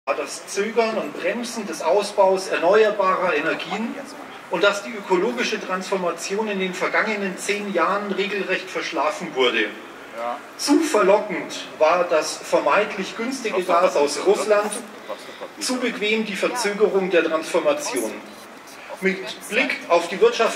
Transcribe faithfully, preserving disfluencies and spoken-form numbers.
das Zögern und Bremsen des Ausbaus erneuerbarer Energien und dass die ökologische Transformation in den vergangenen zehn Jahren regelrecht verschlafen wurde. Ja. Zu verlockend war das vermeintlich günstige Gas aus Russland, zu bequem die Verzögerung der Transformation. Mit Blick auf die Wirtschaft